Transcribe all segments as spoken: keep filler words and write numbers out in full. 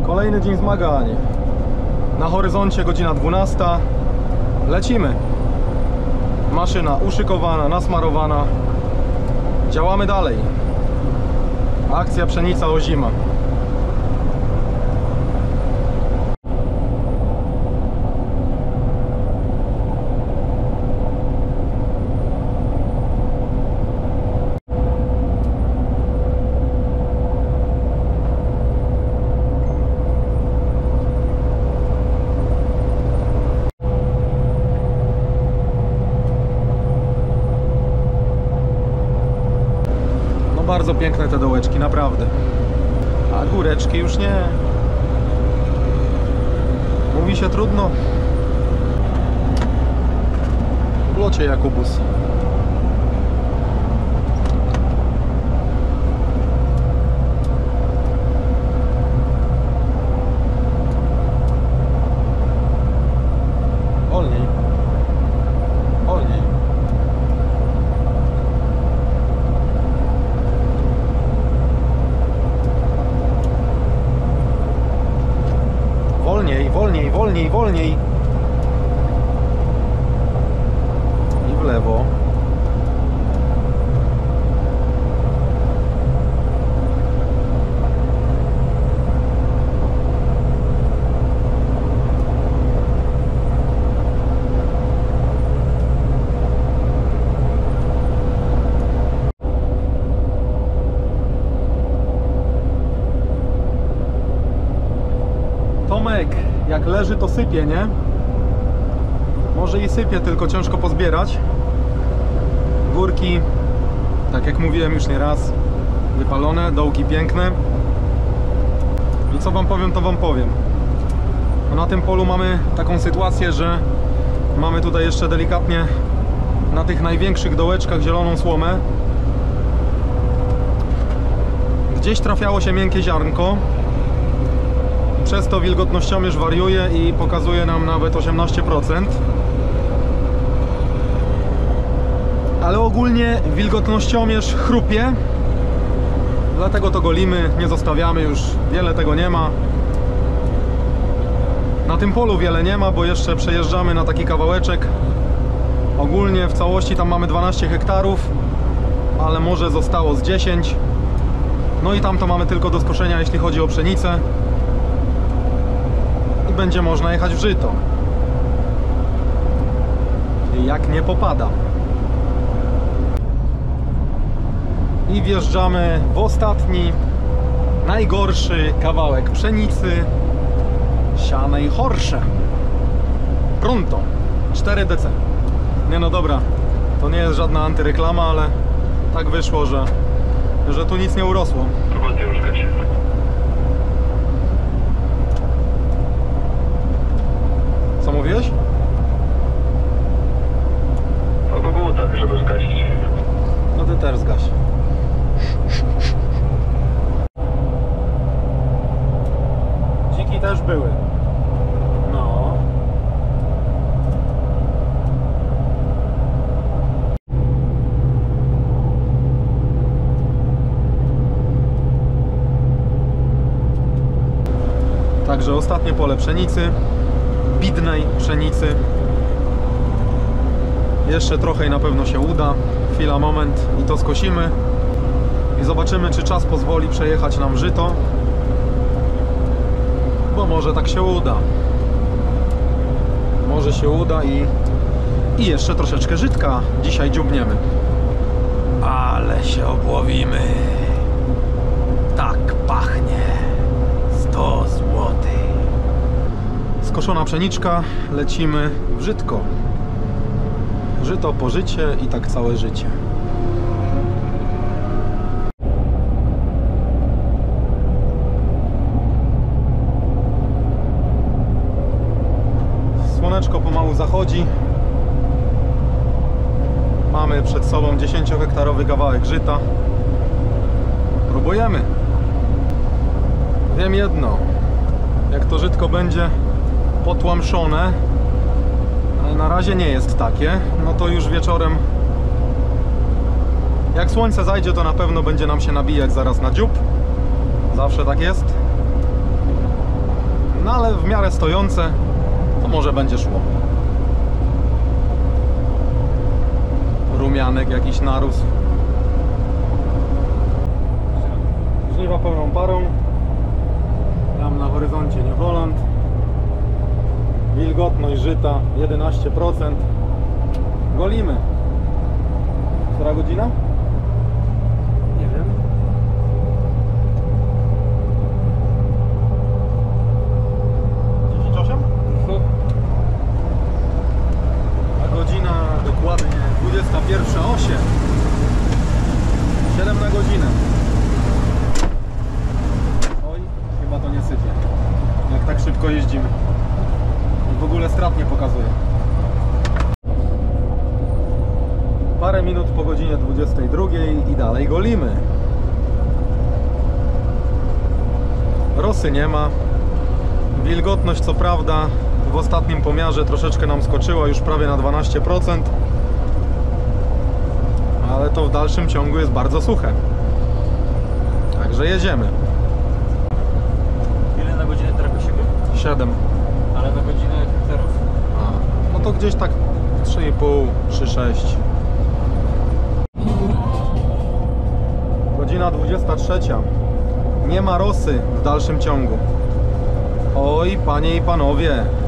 Kolejny dzień zmagań. Na horyzoncie godzina dwunasta. Lecimy. Maszyna uszykowana, nasmarowana. Działamy dalej. Akcja pszenica ozima. Bardzo piękne te dołeczki, naprawdę. A góreczki już nie. Mówi się trudno. W locie Jakubus. Wolniej. Wolniej. Wolniej, wolniej, wolniej, wolniej. I w lewo. Tomek, jak leży, to sypie, nie? Może i sypie, tylko ciężko pozbierać. Górki, tak jak mówiłem już nie raz, wypalone, dołki piękne. I co wam powiem, to wam powiem. Na tym polu mamy taką sytuację, że mamy tutaj jeszcze delikatnie na tych największych dołeczkach zieloną słomę. Gdzieś trafiało się miękkie ziarnko. Przez to wilgotnościomierz wariuje i pokazuje nam nawet osiemnaście procent. Ale ogólnie wilgotnościomierz chrupie. Dlatego to golimy, nie zostawiamy już. Wiele tego nie ma. Na tym polu wiele nie ma, bo jeszcze przejeżdżamy na taki kawałeczek. Ogólnie w całości tam mamy dwanaście hektarów, ale może zostało z dziesięć. No i tam to mamy tylko do skoszenia, jeśli chodzi o pszenicę. Będzie można jechać w żyto, jak nie popada. I wjeżdżamy w ostatni, najgorszy kawałek pszenicy sianej horsze. Pronto, cztery D C. Nie no dobra, to nie jest żadna antyreklama, ale tak wyszło, że, że tu nic nie urosło. Co mówiłeś? O kogułach, żeby zgasić. No ty też zgaś. Dziki też były. No. Także ostatnie pole pszenicy. Bidnej pszenicy. Jeszcze trochę i na pewno się uda. Chwila, moment i to skosimy. I zobaczymy, czy czas pozwoli przejechać nam żyto. Bo może tak się uda. Może się uda i, i jeszcze troszeczkę żytka dzisiaj dziubniemy. Ale się obłowimy. Tak pachnie. sto złotych. Skoszona pszeniczka, lecimy w żytko. Żyto po życie i tak całe życie. Słoneczko pomału zachodzi. Mamy przed sobą dziesięciohektarowy kawałek żyta. Próbujemy. Wiem jedno. Jak to żytko będzie potłamszone, ale na razie nie jest takie, no to już wieczorem, jak słońce zajdzie, to na pewno będzie nam się nabijać zaraz na dziób. Zawsze tak jest. ale w miarę stojące, to może będzie szło. Rumianek jakiś narósł. Żniwa pełną parą. Tam na horyzoncie New Holland. Wilgotność żyta jedenaście procent. Golimy. Która godzina? Nie wiem. dziesięć osiem? No. A godzina dokładnie dwudziesta pierwsza osiem. siedem na godzinę. Oj, chyba to nie sypie. Jak tak szybko jeździmy. I w ogóle strat nie pokazuje. Parę minut po godzinie dwudziestej drugiej i dalej golimy. Rosy nie ma. Wilgotność co prawda w ostatnim pomiarze troszeczkę nam skoczyła, już prawie na dwanaście procent. Ale to w dalszym ciągu jest bardzo suche. Także jedziemy. Ile na godzinę trafi siebie? siedem. Ale na godzinę hektarów? A, no to gdzieś tak trzy i pół, trzy sześć. Godzina dwudziesta trzecia. Nie ma rosy w dalszym ciągu. Oj, panie i panowie.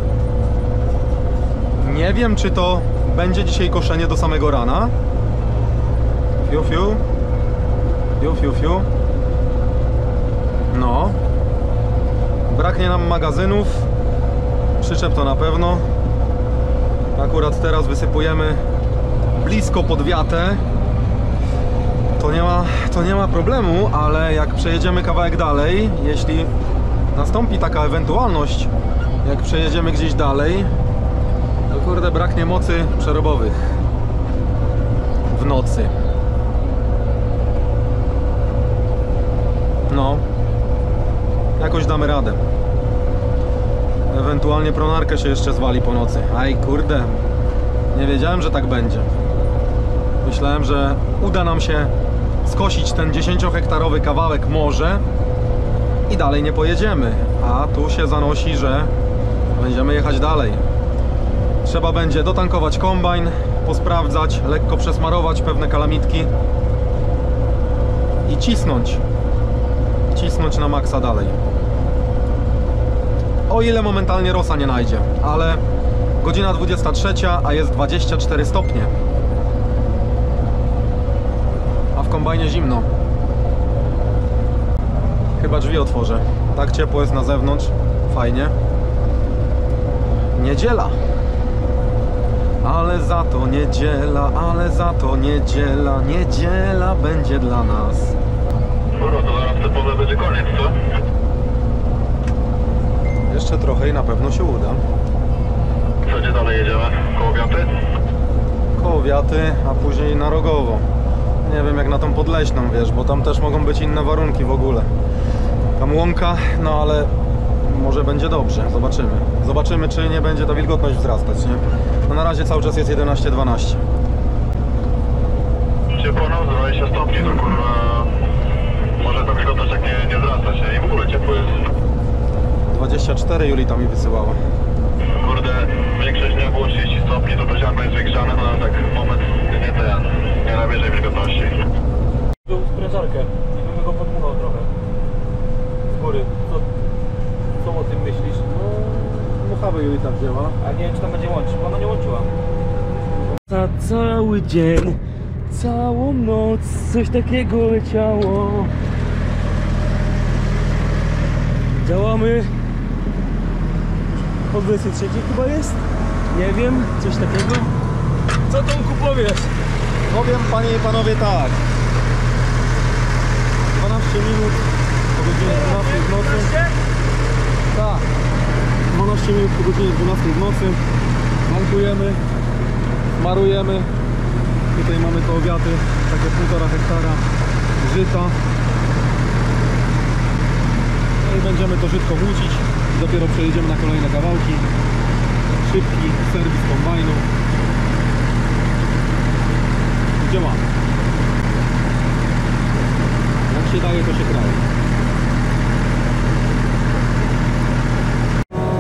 Nie wiem, czy to będzie dzisiaj koszenie do samego rana. Fiu, fiu. Fiu, fiu, fiu. No. Braknie nam magazynów. Przyczep to na pewno. Akurat teraz wysypujemy blisko pod wiatę. To nie ma, to nie ma problemu, ale jak przejedziemy kawałek dalej, jeśli nastąpi taka ewentualność, jak przejedziemy gdzieś dalej, to kurde braknie mocy przerobowych w nocy. No, jakoś damy radę. Ewentualnie pronarkę się jeszcze zwali po nocy. Aj kurde, nie wiedziałem, że tak będzie. Myślałem, że uda nam się skosić ten dziesięciohektarowy kawałek morze i dalej nie pojedziemy. A tu się zanosi, że będziemy jechać dalej. Trzeba będzie dotankować kombajn, posprawdzać, lekko przesmarować pewne kalamitki i cisnąć. Cisnąć na maksa dalej. O ile momentalnie rosa nie najdzie, ale godzina dwudziesta trzecia, a jest dwadzieścia cztery stopnie. A w kombajnie zimno. Chyba drzwi otworzę. Tak ciepło jest na zewnątrz. Fajnie. Niedziela. Ale za to niedziela, ale za to niedziela. Niedziela będzie dla nas. Dobra, to zaraz te pole będzie koniec, co? Jeszcze trochę i na pewno się uda. Co, gdzie dalej jedziemy? Koło Wiaty? Koło Wiaty, a później na Rogowo. Nie wiem jak na tą Podleśną, wiesz, bo tam też mogą być inne warunki w ogóle. Tam łąka, no ale może będzie dobrze, zobaczymy. Zobaczymy, czy nie będzie ta wilgotność wzrastać, nie? No na razie cały czas jest jedenaście dwanaście. Ciepło, no, dwadzieścia stopni, to kurwa... Może ta wilgotność tak nie, nie wzrastać, nie? I w ogóle ciepło jest. dwadzieścia cztery Julita mi wysyłała. Kurde, większość dnia było trzydzieści stopni, to to ziarno jest zwiększane, no ale tak moment nie ten, nie nabierze wilgotności. Był sprężarkę i bym go podmuchał trochę. Z góry. Co, co o tym myślisz? No, muchawy Julita wzięła. A nie wiem, czy tam będzie łączyć, bo ona nie łączyła. Za cały dzień, całą noc coś takiego leciało. Działamy od dwudziestej trzeciej chyba jest? Nie wiem, coś takiego. Co Tomku powiesz? Powiem panie i panowie tak. dwanaście minut po godzinie dwunastej w nocy. Tak. dwanaście minut po godzinie dwunastej w nocy. Tankujemy, marujemy. Tutaj mamy koło Wiaty takie półtora hektara żyta. No i będziemy to żytko włócić. Dopiero przejedziemy na kolejne kawałki. Szybki serwis kombajnu. Działa. Jak się daje, to się kraje.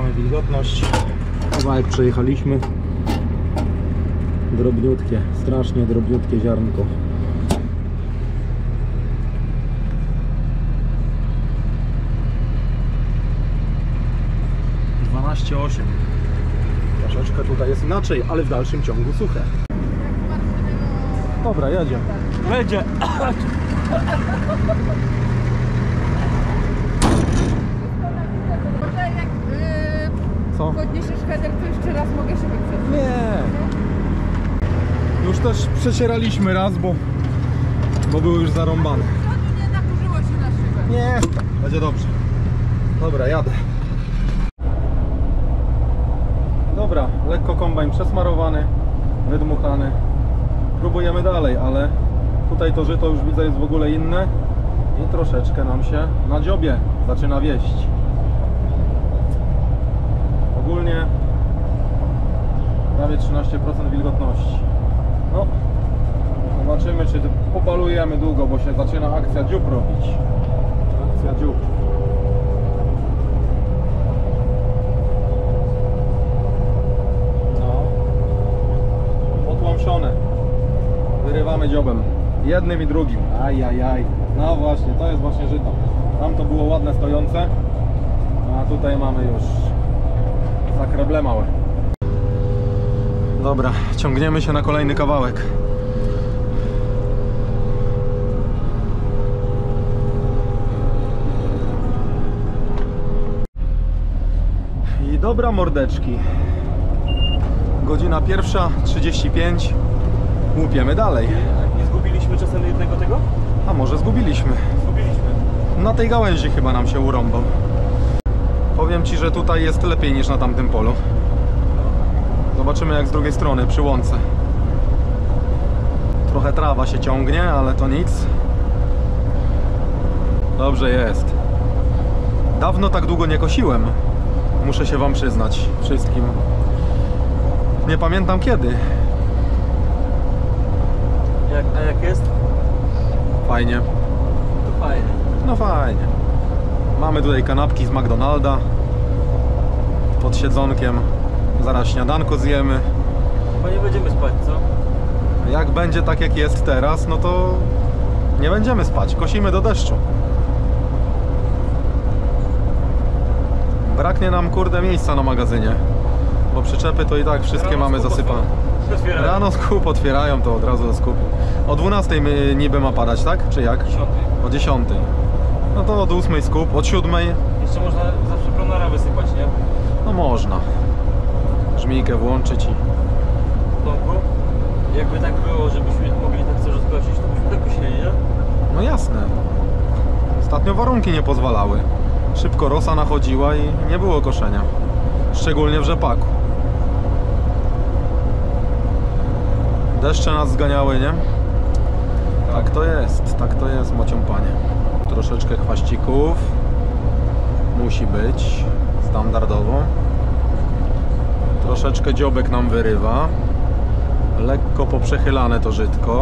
mamy wilgotność. Kawałek przejechaliśmy. Drobniutkie, strasznie drobniutkie ziarnko. dwanaście osiem. Troszeczkę tutaj jest inaczej, ale w dalszym ciągu suche. Dobra, jedziemy. Będzie. Może jak yy, Co? podniesiesz header, to jeszcze raz mogę się wyprzeć. Nie. Już też przecieraliśmy raz, bo, bo był już zarąbany. To nie nakurzyło się na szybę. Nie, będzie dobrze. Dobra, jadę. Dobra, lekko kombajn przesmarowany, wydmuchany. Próbujemy dalej, ale tutaj to żyto już widzę jest w ogóle inne i troszeczkę nam się na dziobie zaczyna wieść. Ogólnie prawie trzynaście procent wilgotności. No, zobaczymy, czy popalujemy długo, bo się zaczyna akcja dziób robić. Akcja dziób. No, potłamszone. Wyrywamy dziobem. Jednym i drugim. Ajajaj. No właśnie, to jest właśnie żyto. Tam to było ładne stojące, a tutaj mamy już zakreble małe. Dobra, ciągniemy się na kolejny kawałek. I dobra, mordeczki. Godzina pierwsza, trzydzieści pięć. Łupiemy dalej. Nie zgubiliśmy czasem jednego tego? A może zgubiliśmy? Zgubiliśmy. Na tej gałęzi chyba nam się urąbał. Powiem Ci, że tutaj jest lepiej niż na tamtym polu. Zobaczymy jak z drugiej strony, przy łące. Trochę trawa się ciągnie, ale to nic. Dobrze jest. Dawno tak długo nie kosiłem. Muszę się Wam przyznać wszystkim. Nie pamiętam kiedy. Jak, a jak jest? Fajnie. To fajnie. No fajnie. Mamy tutaj kanapki z McDonalda. Pod siedzonkiem. Zaraz śniadanko zjemy. Chyba nie będziemy spać, co? Jak będzie tak jak jest teraz, no to nie będziemy spać. Kosimy do deszczu. Braknie nam, kurde, miejsca na magazynie. Bo przyczepy to i tak wszystkie Rano mamy skup zasypane. otwierają. Rano skup otwierają, to od razu do skupu. O dwunastej my- niby ma padać, tak? Czy jak? Dziesiąty. O dziesiątej. No to od ósmej skup, od siódmej Jeszcze można zawsze planera wysypać, nie? no można. Żmijkę włączyć i... W domku. Jakby tak było, żebyśmy mogli tak coś zgłosić, to byśmy tak kosili, nie? No jasne. Ostatnio warunki nie pozwalały. Szybko rosa nachodziła i nie było koszenia. Szczególnie w rzepaku. Deszcze nas zganiały, nie? Tak to jest, tak to jest, mocią panie. Troszeczkę chwaścików. Musi być. Standardowo. Troszeczkę dziobek nam wyrywa. Lekko poprzechylane to żytko.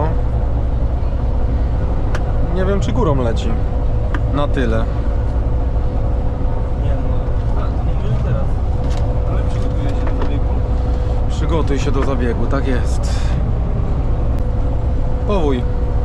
Nie wiem czy górą leci. Na tyle. Nie no. A, to nie mówisz teraz. Ale przygotuję się do zabiegu. Przygotuj się do zabiegu, tak jest. Powój.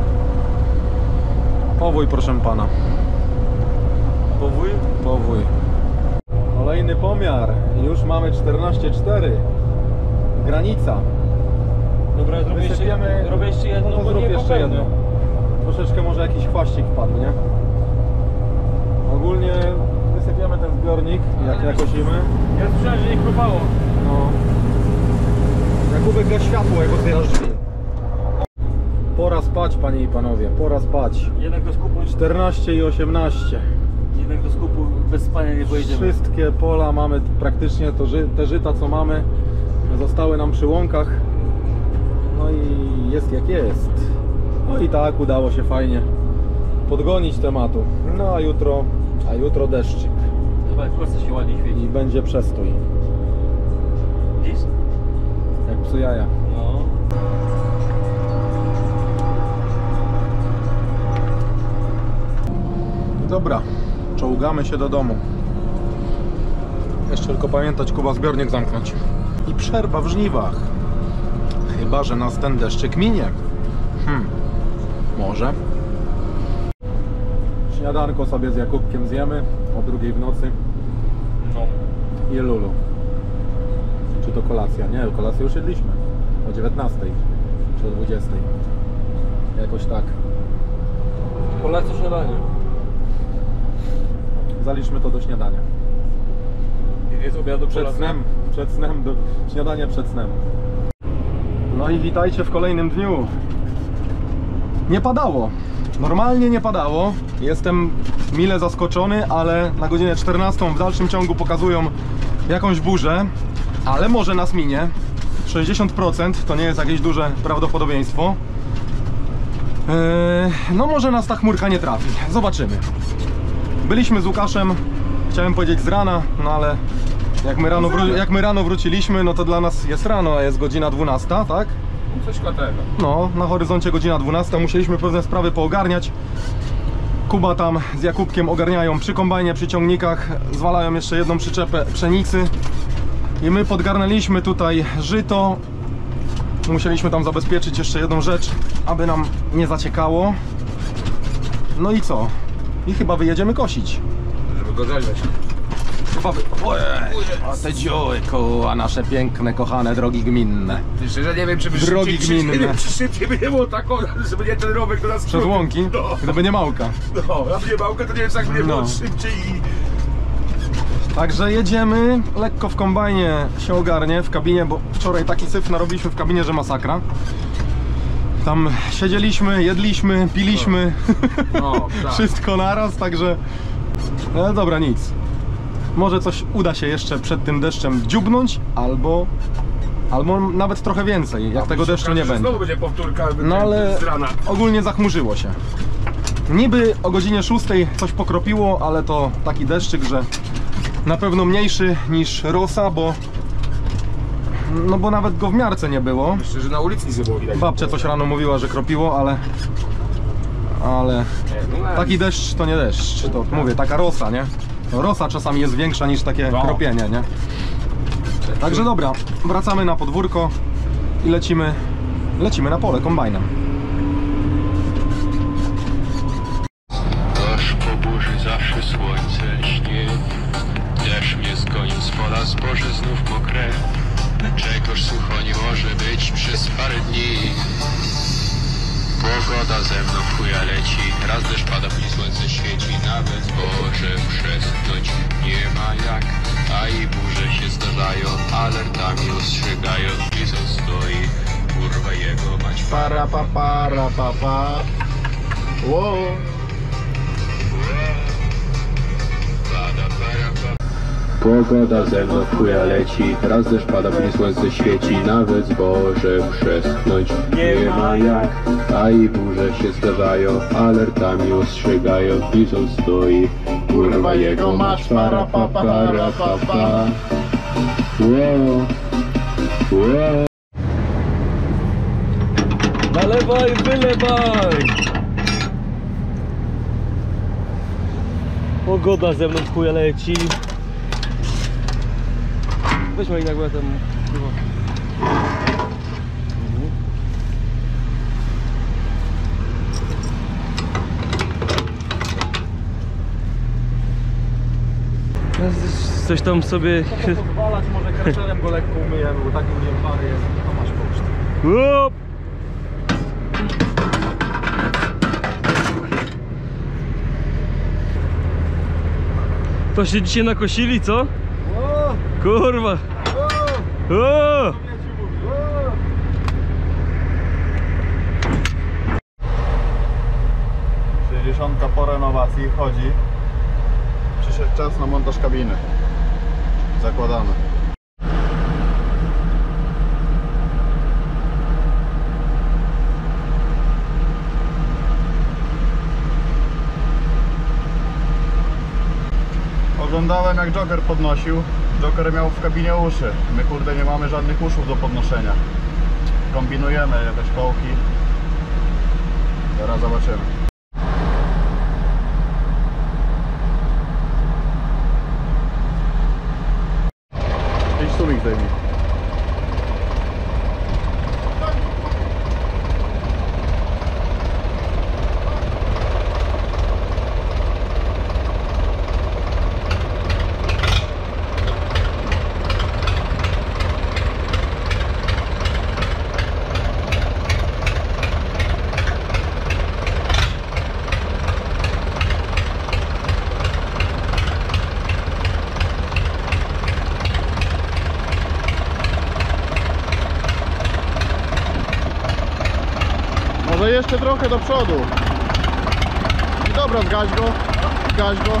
Powój, proszę pana. Powój? Powój. Kolejny pomiar. Już mamy czternaście cztery. Granica. Dobra, zrobię jeszcze, Wysypiemy- robię jeszcze jedno, no to bo zrób nie jeszcze popełnię. jedno. Troszeczkę może jakiś chwaścik wpadł, nie? Ogólnie wysypiemy ten zbiornik, jak jak kosimy. Ja słyszałem, że nie chrupało. No. Jakubek gaś światło, jak otwierasz drzwi. Pora spać, panie i panowie, pora spać. Jednak do skupu, czternaście i osiemnaście. jednak do skupu bez spania nie pojedziemy. Wszystkie pola mamy praktycznie, to ży, te żyta co mamy zostały nam przy łąkach. No i jest jak jest. No i tak udało się fajnie podgonić tematu. No a jutro, a jutro deszczyk Chyba jak kosy się ładnie i świeci. będzie przestój. Widzisz? Jak psu jaja. No. Dobra, czołgamy się do domu. Jeszcze tylko pamiętać, Kuba, zbiornik zamknąć. I przerwa w żniwach. Chyba że nas ten deszczyk minie. Hmm, może. Śniadanko sobie z Jakubkiem zjemy o drugiej w nocy. No. I Lulu. Czy to kolacja? Nie, kolację już jedliśmy. O dziewiętnastej. Czy o dwudziestej. Jakoś tak. Kolacja, śniadanie. Zaliczmy to do śniadania. I jest obiadu, Przed kolacja. snem. Przed snem. Do... Śniadanie przed snem. No i witajcie w kolejnym dniu. Nie padało. Normalnie nie padało. Jestem mile zaskoczony, ale na godzinę czternastą w dalszym ciągu pokazują jakąś burzę. Ale może nas minie. sześćdziesiąt procent to nie jest jakieś duże prawdopodobieństwo. Eee, no może nas ta chmurka nie trafi. Zobaczymy. Byliśmy z Łukaszem, chciałem powiedzieć z rana, no ale jak my rano, wró- jak my rano wróciliśmy, no to dla nas jest rano, a jest godzina dwunasta, tak? Coś klatego. No, na horyzoncie godzina dwunasta, musieliśmy pewne sprawy poogarniać. Kuba tam z Jakubkiem ogarniają przy kombajnie, przy ciągnikach, zwalają jeszcze jedną przyczepę pszenicy. I my podgarnęliśmy tutaj żyto. Musieliśmy tam zabezpieczyć jeszcze jedną rzecz, aby nam nie zaciekało. No i co? I chyba wyjedziemy kosić. Żeby go zalać. Chyba wy... Ojej, a te dzioły koła nasze piękne, kochane drogi gminne. Ty szczerze nie wiem, czy by Drogi szybciej, czy, gminne. nie wiem, czy szybciej by nie było tak, żeby nie ten rower do nas Przez łąki, No, gdyby nie małka. no, a mnie małka to nie wiem, jak by nie było No. szybciej i... Także jedziemy, lekko w kombajnie się ogarnie, w kabinie, bo wczoraj taki syf narobiliśmy w kabinie, że masakra. Tam siedzieliśmy, jedliśmy, piliśmy, No, tak. wszystko naraz, także... No dobra, nic. Może coś uda się jeszcze przed tym deszczem dziubnąć, albo... Albo nawet trochę więcej, jak tego deszczu nie będzie. Znowu będzie powtórka No ale z rana. ogólnie zachmurzyło się. Niby o godzinie szóstej coś pokropiło, ale to taki deszczyk, że na pewno mniejszy niż rosa, bo no bo nawet go w miarce nie było. Myślę, że na ulicy nic nie było widać. Babcia coś rano mówiła, że kropiło, ale ale Nie, no, nie. taki deszcz to nie deszcz, to mówię, taka rosa, nie? Rosa czasami jest większa niż takie No. kropienie, nie? Także dobra, wracamy na podwórko i lecimy lecimy na pole kombajnem. Aż po burzy zawsze słońce lśnie. Deszcz mnie zgonił z pola, zboże znów mokre. Czegoż sucho nie może być przez parę dni. Pogoda ze mną chuja leci. Raz deszcz pada, później słońce świeci. Nawet Boże przeschnąć nie ma jak. A i burze się zdarzają, alertami ostrzegają. Widzą stoi, kurwa jego mać. Para pa para pa pa. Wow. Pada, para, pa. Pogoda ze mną chuja leci. Raz deszcz pada, później słońce świeci. Nawet zboże przeschnąć nie ma jak. A i burze się zdarzają, alertami ostrzegają. Widzą stoi, kurwa jego mać. Para pa para pa pa. Wow. Wow. Nalewaj, wylewaj! Pogoda ze mną w chuja leci. Weźmy i nagle tam... Coś tam sobie... Pozwalać, może karczelem go lekko umyjemy, bo taki umiępany jest, to masz koszt. Up! To się dzisiaj nakosili, co? Kurwa! O! sześćdziesiątka po renowacji chodzi. Przyszedł czas na montaż kabiny. Zakładamy. Oglądałem, jak Joker podnosił. Joker miał w kabinie uszy. My kurde nie mamy żadnych uszów do podnoszenia. Kombinujemy jakieś kołki. Teraz zobaczymy. Jakiś sumik zdejmij. Może jeszcze trochę do przodu. I dobra, zgaś go. Zgaś go.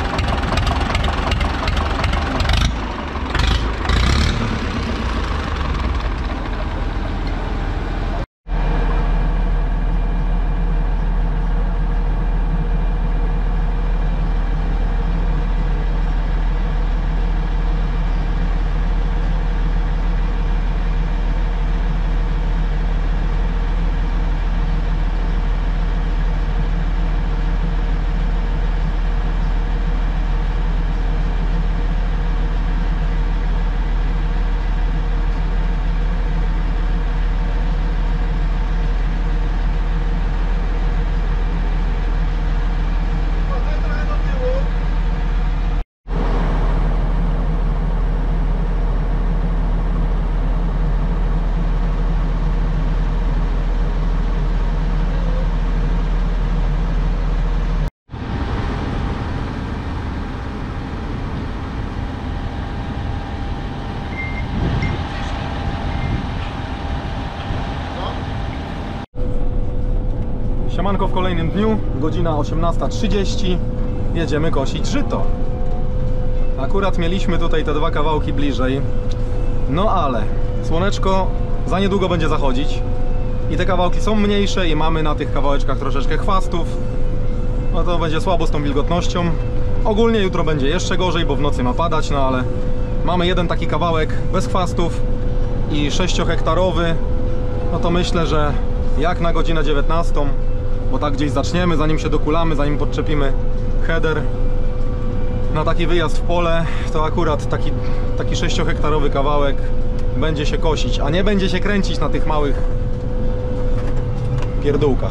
Siemanko w kolejnym dniu, godzina osiemnasta trzydzieści. Jedziemy kosić żyto. Akurat mieliśmy tutaj te dwa kawałki bliżej. No ale słoneczko za niedługo będzie zachodzić. I te kawałki są mniejsze i mamy na tych kawałeczkach troszeczkę chwastów. No to będzie słabo z tą wilgotnością. Ogólnie jutro będzie jeszcze gorzej, bo w nocy ma padać, no ale mamy jeden taki kawałek bez chwastów i sześciohektarowy. No to myślę, że jak na godzinę dziewiętnastą, bo tak gdzieś zaczniemy, zanim się dokulamy, zanim podczepimy header na taki wyjazd w pole, to akurat taki, taki sześciohektarowy kawałek będzie się kosić, a nie będzie się kręcić na tych małych pierdółkach.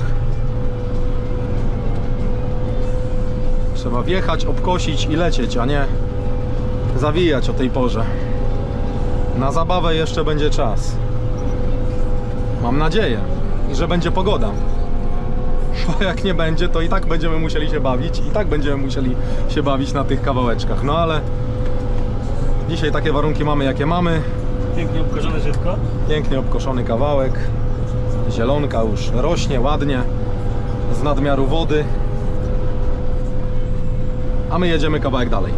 Trzeba wjechać, obkosić i lecieć, a nie zawijać o tej porze. Na zabawę jeszcze będzie czas. Mam nadzieję. I że będzie pogoda. Bo jak nie będzie, to i tak będziemy musieli się bawić. I tak będziemy musieli się bawić na tych kawałeczkach. No ale dzisiaj takie warunki mamy, jakie mamy. Pięknie obkoszone żytko. Pięknie obkoszony kawałek. Zielonka już rośnie ładnie. Z nadmiaru wody. A my jedziemy kawałek dalej.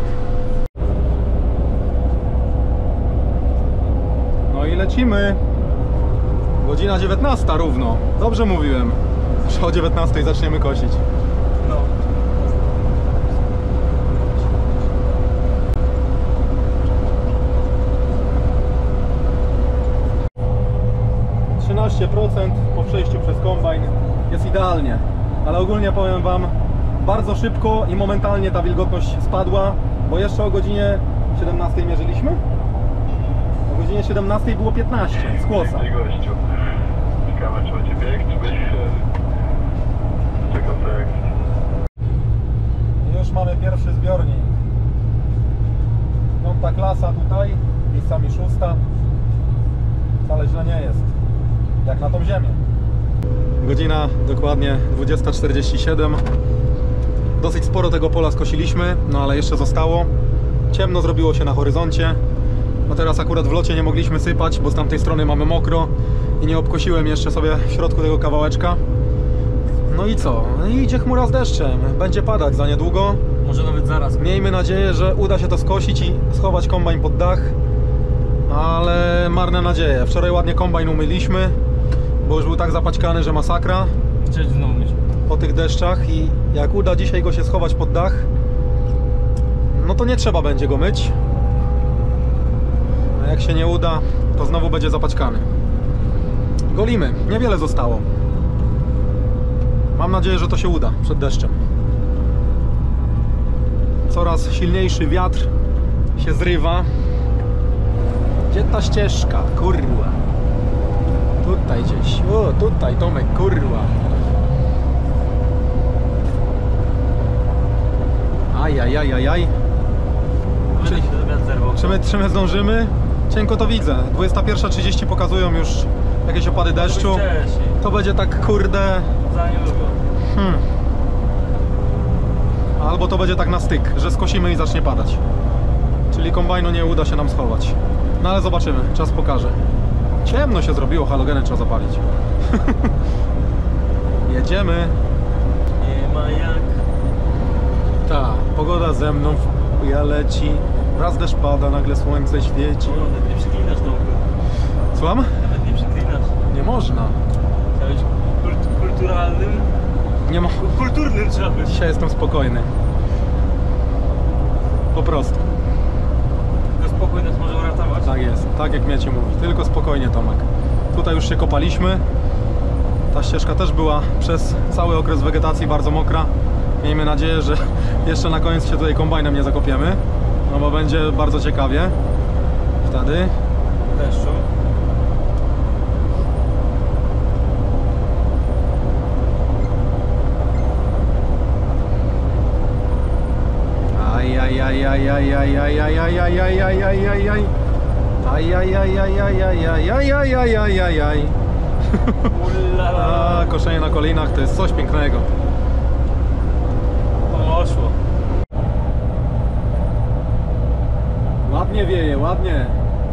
No i lecimy. Godzina dziewiętnasta równo. Dobrze mówiłem, że o dziewiętnastej zaczniemy kosić. No. trzynaście procent po przejściu przez kombajn jest idealnie. Ale ogólnie powiem wam, bardzo szybko i momentalnie ta wilgotność spadła, bo jeszcze o godzinie siedemnastej mierzyliśmy? O godzinie siedemnastej było piętnaście z kłosa. Gościu. Ciekawe, czy będzie bieg, czy byś czekał projekt. I już mamy pierwszy zbiornik. Piąta klasa tutaj, miejscami szósta. Wcale źle nie jest, jak na tą ziemię. Godzina dokładnie dwudziesta czterdzieści siedem. Dosyć sporo tego pola skosiliśmy, no ale jeszcze zostało. Ciemno zrobiło się na horyzoncie. No teraz akurat w locie nie mogliśmy sypać, bo z tamtej strony mamy mokro i nie obkosiłem jeszcze sobie w środku tego kawałeczka. No i co? No i idzie chmura z deszczem. Będzie padać za niedługo. Może nawet zaraz. Miejmy nadzieję, że uda się to skosić i schować kombajn pod dach. Ale marne nadzieje. Wczoraj ładnie kombajn umyliśmy, bo już był tak zapaćkany, że masakra Cześć, znowu myśl. po tych deszczach. I jak uda dzisiaj go się schować pod dach, no to nie trzeba będzie go myć. A jak się nie uda, to znowu będzie zapaćkany. Golimy. Niewiele zostało. Mam nadzieję, że to się uda przed deszczem. Coraz silniejszy wiatr się zrywa. ta ścieżka, kurwa. Tutaj gdzieś, o tutaj Tomek, kurwa. Ajajajajaj. Czy, się zerwał. Czy my, czy my zdążymy? Cienko to widzę. dwudziesta pierwsza trzydzieści pokazują już jakieś opady deszczu. Wcześniej. To będzie tak, kurde... Za niedługo. Hmm. Albo to będzie tak na styk, że skosimy i zacznie padać. Czyli kombajnu nie uda się nam schować. No ale zobaczymy, czas pokaże. Ciemno się zrobiło, halogeny trzeba zapalić. Jedziemy. Nie ma jak. Ta, pogoda ze mną w chuja leci. Raz deszcz pada, nagle słońce świeci. O, nawet nie przyklinasz Tomku. Słucham? Nawet nie przyklinasz. Nie można. Trzeba być kult kulturalnym. Nie ma... Kulturnym trzeba być. Dzisiaj jestem spokojny. Po prostu. Tylko spokój nas może uratować. Tak jest, tak jak Mieci mówi. Tylko spokojnie, Tomek. Tutaj już się kopaliśmy. Ta ścieżka też była przez cały okres wegetacji bardzo mokra. Miejmy nadzieję, że jeszcze na koniec się tutaj kombajnem nie zakopiemy. No bo będzie bardzo ciekawie. Wtedy. Deszczu. Ajajajajajajajajajajajajajajajaj. Ajajajajajajajajajajajajajaj. Ulala. A, koszenie na kolinach to jest coś pięknego. Poszło. Ładnie wieje, ładnie.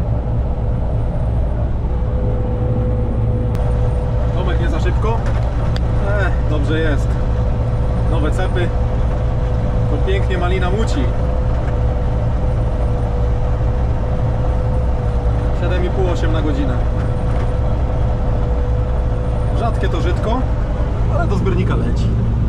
Tomek, nie za szybko? Eh, dobrze jest. Nowe cepy. To pięknie malina muci. siedem i pół osiem na godzinę. Rzadkie to żytko, ale do zbiornika leci.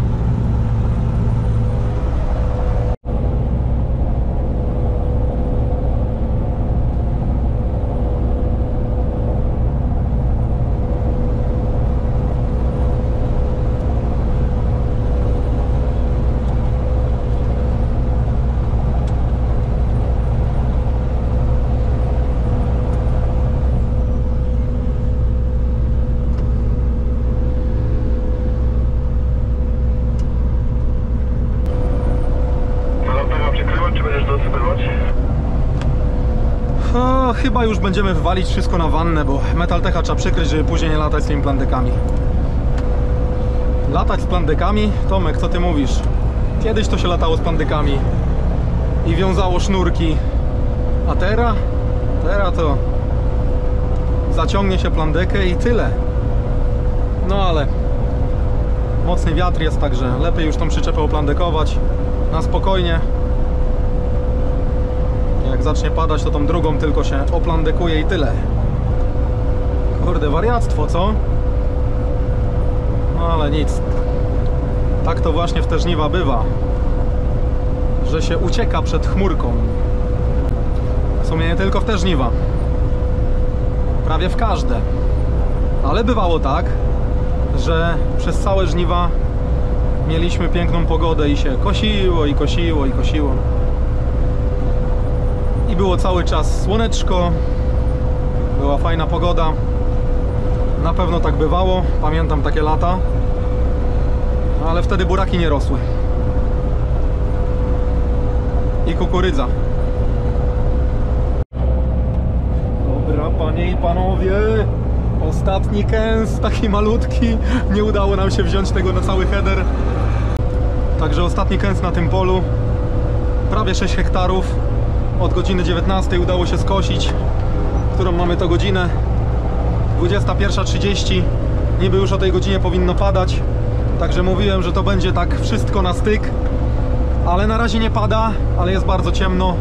O, chyba już będziemy wywalić wszystko na wannę, bo Metaltecha trzeba przykryć, żeby później nie latać z tymi plandekami. Latać z plandekami? Tomek, co ty mówisz? Kiedyś to się latało z plandekami i wiązało sznurki, a teraz? Teraz to zaciągnie się plandekę i tyle. No ale mocny wiatr jest, także lepiej już tą przyczepę oplandekować na spokojnie. Jak zacznie padać, to tą drugą tylko się oplandekuje i tyle. Kurde, wariactwo, co? No ale nic. Tak to właśnie w te żniwa bywa, że się ucieka przed chmurką. W sumie nie tylko w te żniwa. Prawie w każde. Ale bywało tak, że przez całe żniwa mieliśmy piękną pogodę i się kosiło, i kosiło, i kosiło. I było cały czas słoneczko, była fajna pogoda. Na pewno tak bywało, pamiętam takie lata. Ale wtedy buraki nie rosły. I kukurydza. Dobra, panie i panowie, ostatni kęs, taki malutki. Nie udało nam się wziąć tego na cały header. Także ostatni kęs na tym polu. Prawie sześć hektarów. Od godziny dziewiętnastej udało się skosić. Którą mamy to godzinę? dwudziesta pierwsza trzydzieści. Niby już o tej godzinie powinno padać. Także mówiłem, że to będzie tak wszystko na styk. Ale na razie nie pada, ale jest bardzo ciemno.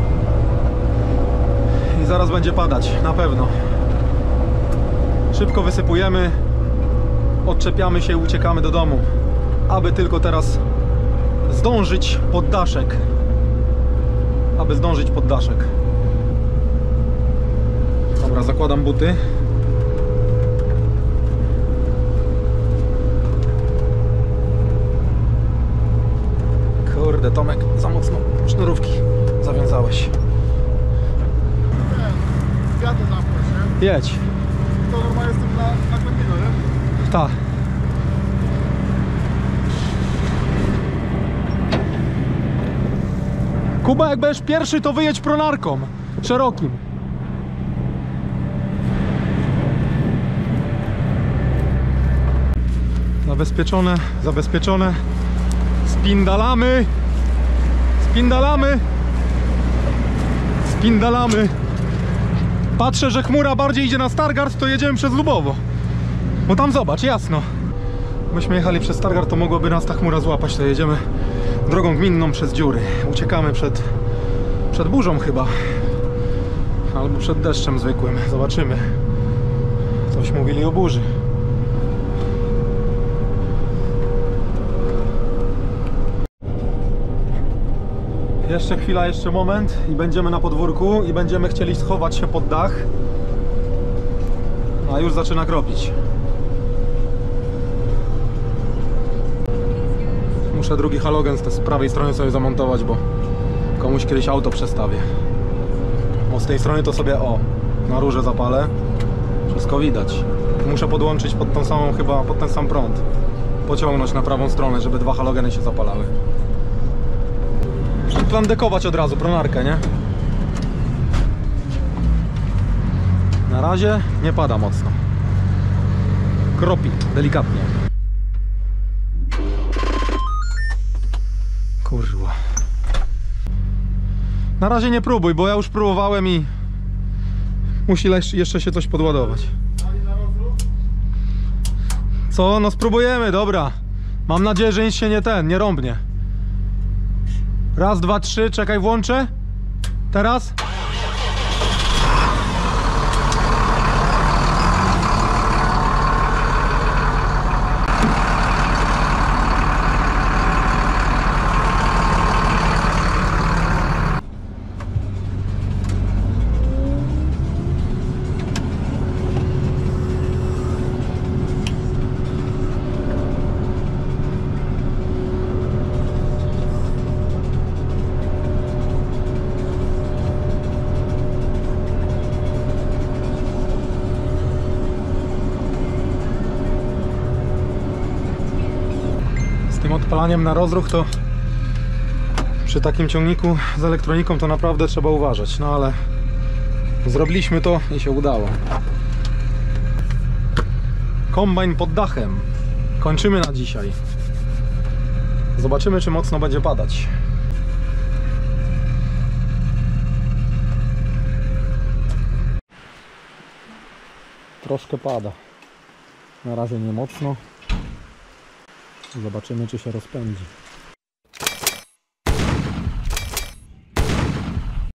I zaraz będzie padać, na pewno. Szybko wysypujemy. Odczepiamy się i uciekamy do domu. Aby tylko teraz zdążyć pod daszek. Aby zdążyć pod daszek. Dobra, zakładam buty. Kurde, Tomek, za mocno sznurówki zawiązałeś. Wiatr Jedź. To normalnie jestem na, na klepino, nie? Tak. Kuba, jak będziesz pierwszy, to wyjedź pronarką szerokim. Zabezpieczone, zabezpieczone. Spindalamy. Spindalamy. Spindalamy. Patrzę, że chmura bardziej idzie na Stargard, to jedziemy przez Lubowo. Bo tam zobacz, jasno. Myśmy jechali przez Stargard, to mogłaby nas ta chmura złapać. To jedziemy drogą gminną przez dziury. Uciekamy przed, przed burzą chyba. Albo przed deszczem zwykłym. Zobaczymy. Coś mówili o burzy. Jeszcze chwila, jeszcze moment i będziemy na podwórku i będziemy chcieli schować się pod dach. A już zaczyna kropić. Muszę drugi halogen z prawej strony sobie zamontować, bo komuś kiedyś auto przestawię. Bo z tej strony to sobie o, na rurze zapalę. Wszystko widać. Muszę podłączyć pod tą samą, chyba pod ten sam prąd. Pociągnąć na prawą stronę, żeby dwa halogeny się zapalały. Plan dekować od razu, pronarkę, nie? Na razie nie pada mocno. Kropi, delikatnie. Kurwa. Na razie nie próbuj, bo ja już próbowałem i musi jeszcze się coś podładować. Co? No spróbujemy, dobra. Mam nadzieję, że nic się nie ten, nie rąbnie. Raz, dwa, trzy, czekaj, włączę. Teraz. Tym odpalaniem na rozruch to przy takim ciągniku z elektroniką to naprawdę trzeba uważać, no ale zrobiliśmy to i się udało. Kombajn pod dachem. Kończymy na dzisiaj. Zobaczymy, czy mocno będzie padać. Troszkę pada. Na razie nie mocno. Zobaczymy, czy się rozpędzi.